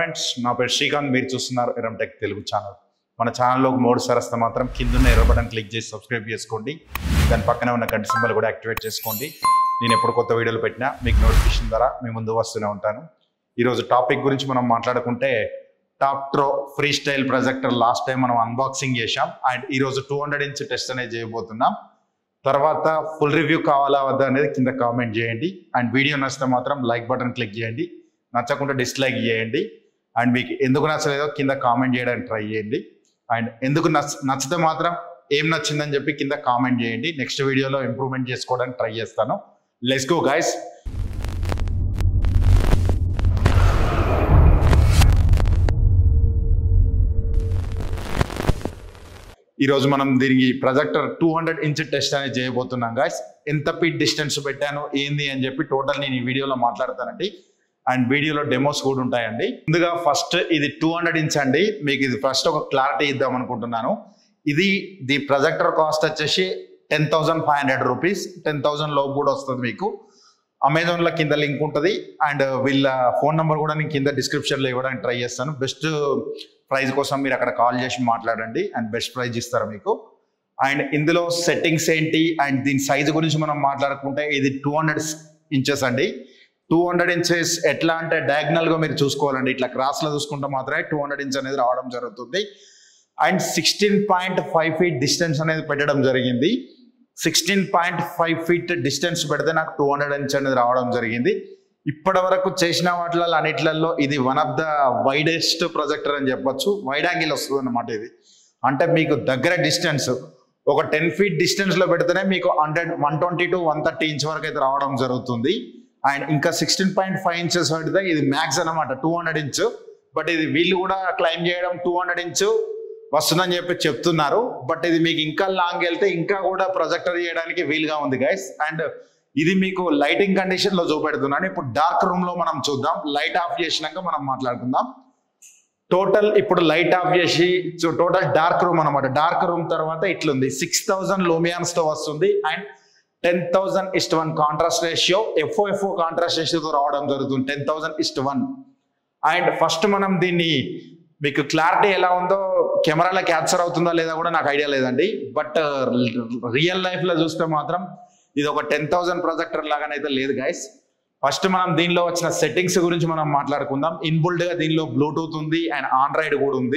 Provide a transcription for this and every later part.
Friends, నా పేరు శ్రీకాంత్. మీరు చూస్తున్నారు ఎరం టెక్ తెలుగు ఛానల్. మన ఛానల్లోకి మూడుసారి వస్తే మాత్రం కింద ఎర్ర బటన్ క్లిక్ చేసి సబ్స్క్రైబ్ చేసుకోండి. దాని పక్కనే ఉన్న గంట సింబల్ కూడా యాక్టివేట్ చేసుకోండి. నేను ఎప్పుడు కొత్త వీడియోలు పెట్టినా మీకు నోటిఫికేషన్ ద్వారా మీ ముందు వస్తూనే ఉంటాను. ఈరోజు టాపిక్ గురించి మనం మాట్లాడుకుంటే Toptro free style projector last time మనం అన్బాక్సింగ్ చేశాం. అండ్ ఈరోజు 200 ఇంచ్ టెస్ట్ అనేది చేయబోతున్నాం. తర్వాత ఫుల్ రివ్యూ కావాలా వద్దా అనేది కింద కామెంట్ చేయండి. అండ్ వీడియో నచ్చితే మాత్రం లైక్ బటన్ క్లిక్ చేయండి, నచ్చకుండా డిస్లైక్ చేయండి. అండ్ మీకు ఎందుకు నచ్చలేదో కింద కామెంట్ చేయడానికి ట్రై చేయండి. అండ్ ఎందుకు నచ్చితే మాత్రం ఏం నచ్చిందని చెప్పి కింద కామెంట్ చేయండి. నెక్స్ట్ వీడియోలో ఇంప్రూవ్మెంట్ చేసుకోవడానికి ట్రై చేస్తాను. Let's go guys. ఈరోజు మనం దీనికి ప్రొజెక్టర్ 200 ఇంచ్ టెస్ట్ అనేది చేయబోతున్నాం గాయస్. ఎంత పిట్ డిస్టెన్స్ పెట్టాను ఏంది అని చెప్పి టోటల్ నేను ఈ వీడియోలో మాట్లాడతానండి. అండ్ వీడియోలో డెమోస్ కూడా ఉంటాయండి. ముందుగా ఫస్ట్ ఇది 200 ఇంచ్ అండి. మీకు ఇది ఫస్ట్ ఒక క్లారిటీ ఇద్దాం అనుకుంటున్నాను. ది ప్రొజెక్టర్ కాస్ట్ వచ్చేసి 10,500 రూపీస్. 10,000 లోపు కూడా వస్తుంది మీకు. అమెజాన్లో కింద లింక్ ఉంటుంది. అండ్ వీళ్ళ ఫోన్ నెంబర్ కూడా నేను కింద డిస్క్రిప్షన్లో ఇవ్వడానికి ట్రై చేస్తాను. బెస్ట్ ప్రైజ్ కోసం మీరు అక్కడ కాల్ చేసి మాట్లాడండి అండ్ బెస్ట్ ప్రైజ్ ఇస్తారు మీకు. అండ్ ఇందులో సెట్టింగ్స్ ఏంటి అండ్ దీని సైజు గురించి మనం మాట్లాడుకుంటే ఇది 200 ఇంచెస్ అండి. 200 ఇంచెస్ ఎట్లా అంటే డయాగ్నల్గా మీరు చూసుకోవాలండి. ఇట్లా క్రాస్లో చూసుకుంటే మాత్రమే 200 ఇంచ్ అనేది రావడం జరుగుతుంది. అండ్ 16.5 ఫీట్ డిస్టెన్స్ అనేది పెట్టడం జరిగింది. 16.5 ఫీట్ డిస్టెన్స్ పెడితే నాకు 200 ఇంచ్ అనేది రావడం జరిగింది. ఇప్పటి వరకు చేసిన వాటిలో అన్నిట్లలో ఇది one of the widest projector అని చెప్పొచ్చు. వైడ్ యాంగిల్ వస్తుంది అన్నమాట. ఇది అంటే మీకు దగ్గర డిస్టెన్స్ ఒక 10 ఫీట్ డిస్టెన్స్లో పెడితేనే మీకు 120 to 130 ఇంచ్ వరకు అయితే రావడం జరుగుతుంది. అండ్ ఇంకా 16.5 ఇంచెస్ పెడితే ఇది మ్యాక్స్ అనమాట 200 ఇంచ్. బట్ ఇది వీళ్ళు కూడా క్లైమ్ చేయడం 200 ఇంచ్ వస్తుందని చెప్పి చెప్తున్నారు. బట్ ఇది మీకు ఇంకా లాంగ్ వెళ్తే ఇంకా కూడా ప్రొజెక్టర్ చేయడానికి వీలుగా ఉంది గైస్. అండ్ ఇది మీకు లైటింగ్ కండిషన్ లో చూపెడుతున్నాను. ఇప్పుడు డార్క్ రూమ్ లో మనం చూద్దాం. లైట్ ఆఫ్ చేసినాక మనం మాట్లాడుకుందాం. టోటల్ ఇప్పుడు లైట్ ఆఫ్ చేసి టోటల్ డార్క్ రూమ్ అనమాట. డార్క్ రూమ్ తర్వాత ఇట్లుంది. 6000 లూమియాన్స్ తో వస్తుంది. And 10,000:1 contrast ratio, FO contrast రేషియోతో రావడం జరుగుతుంది. 10,000:1. అండ్ ఫస్ట్ మనం దీన్ని మీకు క్లారిటీ ఎలా ఉందో కెమెరాలో క్యాప్చర్ అవుతుందా లేదా కూడా నాకు ఐడియా లేదండి. బట్ రియల్ లైఫ్ లో చూస్తే మాత్రం ఇది ఒక 10,000 ప్రొజెక్టర్ లాగానైతే లేదు గైస్. ఫస్ట్ మనం దీనిలో వచ్చిన సెట్టింగ్స్ గురించి మనం మాట్లాడుకుందాం. ఇన్బుల్డ్ గా దీనిలో బ్లూటూత్ ఉంది అండ్ ఆండ్రాయిడ్ కూడా ఉంది.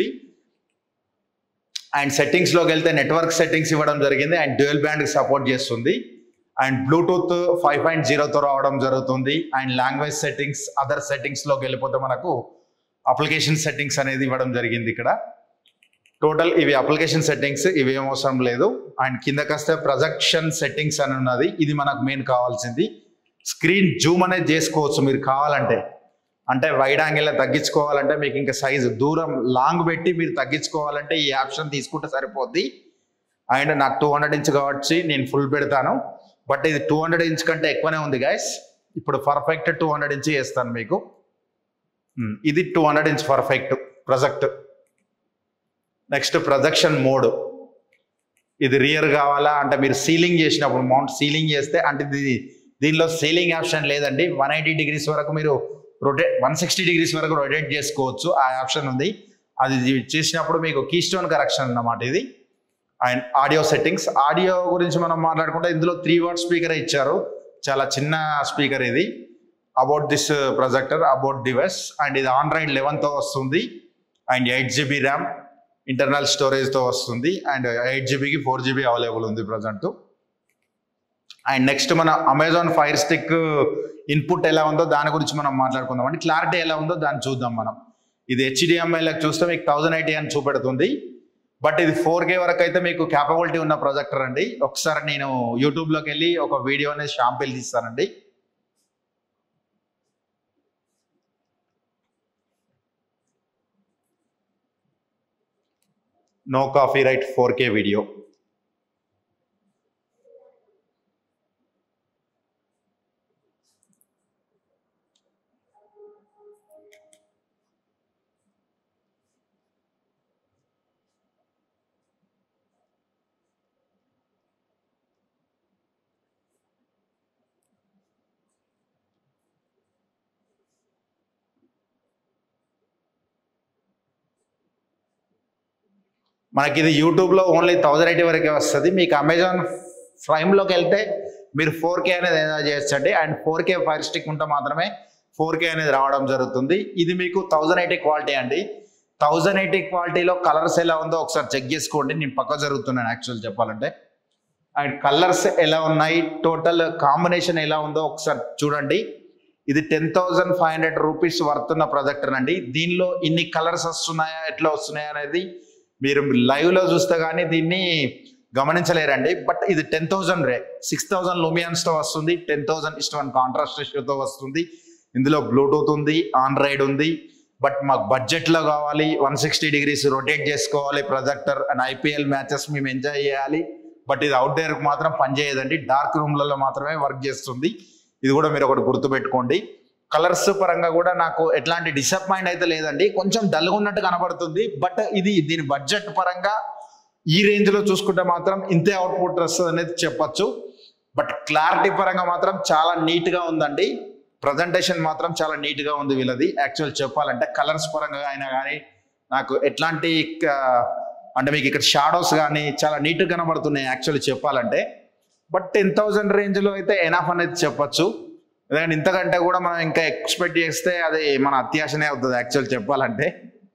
అండ్ సెట్టింగ్స్ లోకి వెళ్తే నెట్వర్క్ సెట్టింగ్స్ ఇవ్వడం జరిగింది. అండ్ డ్యూయల్ బ్యాండ్ సపోర్ట్ చేస్తుంది. అండ్ బ్లూటూత్ 5.0తో రావడం జరుగుతుంది. And language settings, other settings లోకి వెళ్ళిపోతే మనకు అప్లికేషన్ సెట్టింగ్స్ అనేది ఇవ్వడం జరిగింది ఇక్కడ. టోటల్ ఇవి అప్లికేషన్ సెట్టింగ్స్, ఇవి ఏం అవసరం లేదు. అండ్ కిందకి వస్తే ప్రొజెక్షన్ సెట్టింగ్స్ అని ఉన్నది. ఇది మనకు మెయిన్ కావాల్సింది. స్క్రీన్ జూమ్ అనేది చేసుకోవచ్చు మీరు కావాలంటే. అంటే వైడ్ యాంగిల్ తగ్గించుకోవాలంటే మీకు ఇంకా సైజు దూరం లాంగ్ పెట్టి మీరు తగ్గించుకోవాలంటే ఈ ఆప్షన్ తీసుకుంటే సరిపోద్ది. అండ్ నాకు 200 ఇంచ్ కాబట్టి నేను ఫుల్ పెడతాను. బట్ ఇది 200 ఇంచ్ కంటే ఎక్కువనే ఉంది గైస్. ఇప్పుడు పర్ఫెక్ట్ 200 ఇంచ్ చేస్తాను మీకు. ఇది 200 inch perfect project. Next projection mode. ఇది రియర్ కావాలా అంటే మీరు సీలింగ్ చేసినప్పుడు మౌంట్ సీలింగ్ చేస్తే అంటే దీనిలో సీలింగ్ ఆప్షన్ లేదండి. 180 డిగ్రీస్ వరకు మీరు 160 డిగ్రీస్ వరకు రొటేట్ చేసుకోవచ్చు. ఆ ఆప్షన్ ఉంది. అది చేసినప్పుడు మీకు కీ స్టోన్ కరెక్షన్ అన్నమాట ఇది. And audio settings. ఆడియో గురించి మనం మాట్లాడుకుంటే ఇందులో 3 వాట్ స్పీకర్ ఇచ్చారు. చాలా చిన్న స్పీకర్ ఇది. About this projector, about device. And ఇది ఆండ్రాయిడ్ 11తో వస్తుంది. అండ్ 8GB ర్యామ్ ఇంటర్నల్ స్టోరేజ్తో వస్తుంది. అండ్ 8GBకి 4GB అవైలబుల్ ఉంది ప్రజెంట్. అండ్ నెక్స్ట్ మన అమెజాన్ ఫైర్ స్టిక్ ఇన్పుట్ ఎలా ఉందో దాని గురించి మనం మాట్లాడుకుందాం. అండి క్లారిటీ ఎలా ఉందో దాన్ని చూద్దాం మనం. ఇది HDMI చూస్తే మీకు 1080 అని చూపెడుతుంది. బట్ ఇది 4K వరకు అయితే మీకు క్యాపబిలిటీ ఉన్న ప్రొజెక్టర్ అండి. ఒకసారి నేను యూట్యూబ్లోకి వెళ్ళి ఒక వీడియో అనేది శాంపిల్ తీస్తానండి. No copyright 4K video. మనకి ఇది యూట్యూబ్లో ఓన్లీ 1080 వరకే వస్తుంది. మీకు అమెజాన్ ప్రైమ్లోకి వెళ్తే మీరు 4K అనేది ఎంజాయ్ చేయొచ్చండి. అండ్ 4K ఫైర్ స్టిక్ ఉంటే మాత్రమే 4K అనేది రావడం జరుగుతుంది. ఇది మీకు 1080 క్వాలిటీ అండి. 1080 క్వాలిటీలో కలర్స్ ఎలా ఉందో ఒకసారి చెక్ చేసుకోండి. నేను పక్క జరుగుతున్నాను యాక్చువల్ చెప్పాలంటే. అండ్ కలర్స్ ఎలా ఉన్నాయి, టోటల్ కాంబినేషన్ ఎలా ఉందో ఒకసారి చూడండి. ఇది 10,500 రూపీస్ వర్త్ ఉన్న ప్రొజెక్టర్ అండి. దీనిలో ఇన్ని కలర్స్ వస్తున్నాయా, ఎట్లా వస్తున్నాయా అనేది మీరు లైవ్లో చూస్తే కానీ దీన్ని గమనించలేరండి. బట్ ఇది 10,000 రే 6,000 లూమియన్స్తో వస్తుంది. 10,000:1 కాంట్రాస్ట్ రేషియోతో వస్తుంది. ఇందులో బ్లూటూత్ ఉంది, ఆన్ రైడ్ ఉంది. బట్ మాకు బడ్జెట్లో కావాలి, 160 degrees రొటేట్ చేసుకోవాలి ప్రొజెక్టర్ అండ్ IPL మ్యాచెస్ మేము ఎంజాయ్ చేయాలి. బట్ ఇది అవుట్ డోర్కి మాత్రం పనిచేయదండి, డార్క్ రూమ్లలో మాత్రమే వర్క్ చేస్తుంది. ఇది కూడా మీరు ఒకటి గుర్తుపెట్టుకోండి. కలర్స్ పరంగా కూడా నాకు ఎట్లాంటి డిసప్పాయింట్ అయితే లేదండి. కొంచెం డల్గా ఉన్నట్టు కనబడుతుంది. బట్ ఇది దీని బడ్జెట్ పరంగా ఈ రేంజ్లో చూసుకుంటే మాత్రం ఇంతే అవుట్పుట్ వస్తుంది అనేది చెప్పచ్చు. బట్ క్లారిటీ పరంగా మాత్రం చాలా నీట్గా ఉందండి. ప్రజెంటేషన్ మాత్రం చాలా నీట్గా ఉంది వీళ్ళది. యాక్చువల్ చెప్పాలంటే కలర్స్ పరంగా అయినా కానీ నాకు ఎట్లాంటి అంటే మీకు ఇక్కడ షాడోస్ కానీ చాలా నీట్గా కనబడుతున్నాయి యాక్చువల్లీ చెప్పాలంటే. బట్ 10,000 రేంజ్లో అయితే ఎనఫ్ అనేది చెప్పచ్చు. ఎందుకంటే ఇంతకంటే కూడా మనం ఇంకా ఎక్స్పెక్ట్ చేస్తే అది మన అత్యాశనే అవుతుంది యాక్చువల్ చెప్పాలంటే.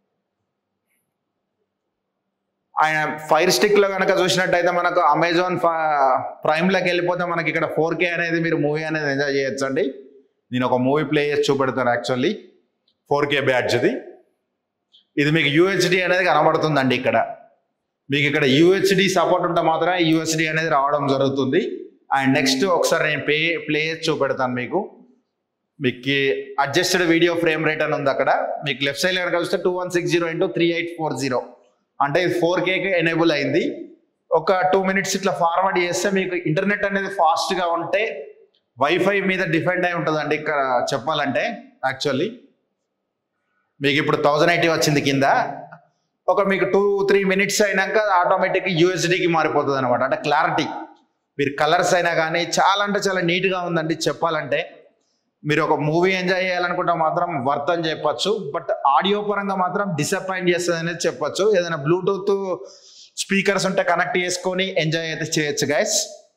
ఆయన ఫైర్ స్టిక్లో కనుక చూసినట్టయితే మనకు అమెజాన్ ప్రైమ్లోకి వెళ్ళిపోతే మనకి ఇక్కడ 4K అనేది మీరు మూవీ అనేది ఎంజాయ్ చేయొచ్చండి. నేను ఒక మూవీ ప్లే చేసి చూపెడతాను యాక్చువల్లీ. 4K బ్యాడ్జ్ది ఇది మీకు UHD అనేది కనబడుతుందండి. ఇక్కడ మీకు ఇక్కడ UHD సపోర్ట్ ఉంటే మాత్రమే UHD అనేది రావడం జరుగుతుంది. అండ్ నెక్స్ట్ ఒకసారి నేను ప్లే చేసి చూపెడతాను మీకు అడ్జస్టెడ్ వీడియో ఫ్రేమ్ రేట్ అని ఉంది అక్కడ. మీకు లెఫ్ట్ సైడ్ కనుక చూస్తే 2160x3840 అంటే ఇది 4Kకి ఎనేబుల్ అయింది. ఒక 2 minutes ఇట్లా ఫార్వర్డ్ చేస్తే మీకు ఇంటర్నెట్ అనేది ఫాస్ట్గా ఉంటే వైఫై మీద డిపెండ్ అయి ఉంటుందండి. ఇక్కడ చెప్పాలంటే యాక్చువల్లీ మీకు ఇప్పుడు 1080 వచ్చింది కింద. ఒక మీకు 2-3 minutes అయినాక ఆటోమేటిక్గా UHDకి మారిపోతుంది అనమాట. అంటే క్లారిటీ మీరు కలర్స్ అయినా కానీ చాలా అంటే చాలా నీట్గా ఉందండి. చెప్పాలంటే మీరు ఒక మూవీ ఎంజాయ్ చేయాలనుకుంటే మాత్రం వర్త్ అని చెప్పచ్చు. బట్ ఆడియో పరంగా మాత్రం డిసప్పాయింట్ చేస్తుంది అనేది చెప్పచ్చు. ఏదైనా బ్లూటూత్ స్పీకర్స్ ఉంటే కనెక్ట్ చేసుకొని ఎంజాయ్ అయితే చేయొచ్చు గైస్.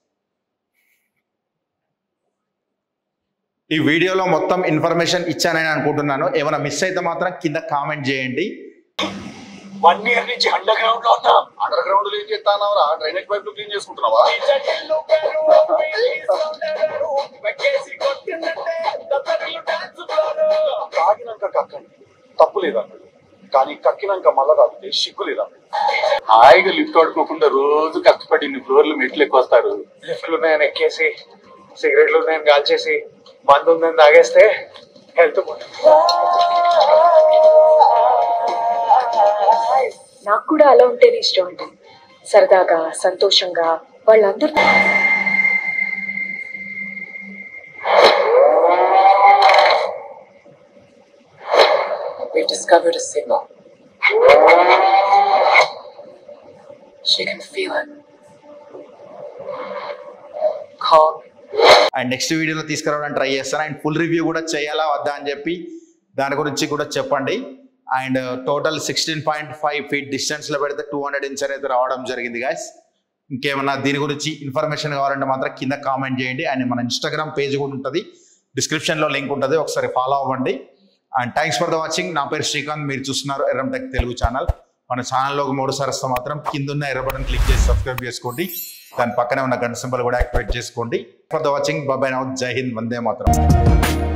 ఈ వీడియోలో మొత్తం ఇన్ఫర్మేషన్ ఇచ్చానని అనుకుంటున్నాను. ఏమైనా మిస్ అయితే మాత్రం కింద కామెంట్ చేయండి. 1 year నుంచి అండర్ గ్రౌండ్ లో ఉన్నా. అండర్ గ్రౌండ్ లో ఏం చేస్తానవరా? డ్రైనేజ్ పైప్ క్లీన్ చేసుకుంటున్నావా? తాగినాక కక్కండి తప్పు లేదన్నాడు, కానీ కక్కినాక మళ్ళా తాగితే సిగ్గు లేదన్నాడు. హాయిగా లిఫ్ట్ ఆడుకోకుండా రోజు కష్టపడి ఇన్ని ఫ్లోర్లు మెట్లు ఎక్కువస్తారు. లిఫ్ట్లు ఉన్నాయని ఎక్కేసి, సిగరెట్లు ఉన్నాయని కాల్చేసి, మందు ఉందని తాగేస్తే హెల్త్ నాకు కూడా అలా ఉంటేనే ఇష్టం అండి. సరదాగా సంతోషంగా వాళ్ళందరూ. We've discovered a signal. She can feel it. Calm. And next వీడియోలో తీసుకురావడానికి ట్రై చేస్తాను. అండ్ ఫుల్ రివ్యూ కూడా చేయాలా వద్దా అని చెప్పి దాని గురించి కూడా చెప్పండి. అండ్ టోటల్ 16.5 feet డిస్టెన్స్లో పెడితే 200 inch అయితే రావడం జరిగింది గాయస్. ఇంకేమన్నా దీని గురించి ఇన్ఫర్మేషన్ కావాలంటే మాత్రం కింద కామెంట్ చేయండి. అండ్ మన ఇన్స్టాగ్రామ్ పేజ్ కూడా ఉంటుంది, డిస్క్రిప్షన్లో లింక్ ఉంటుంది, ఒకసారి ఫాలో అవ్వండి. And thanks for the watching. నా పేరు శ్రీకాంత్, మీరు చూస్తున్నారు ఎర్రం టెక్ తెలుగు ఛానల్. మన ఛానల్లో 3 సార్లు వస్తే మాత్రం కింద ఉన్న ఎర్ర బటన్ క్లిక్ చేసి సబ్స్క్రైబ్ చేసుకోండి. దాని పక్కనే ఉన్న గంట సింబల్ కూడా యాక్టివేట్ చేసుకోండి. For the watching, bye now, జై హింద్, వందే మాతరం.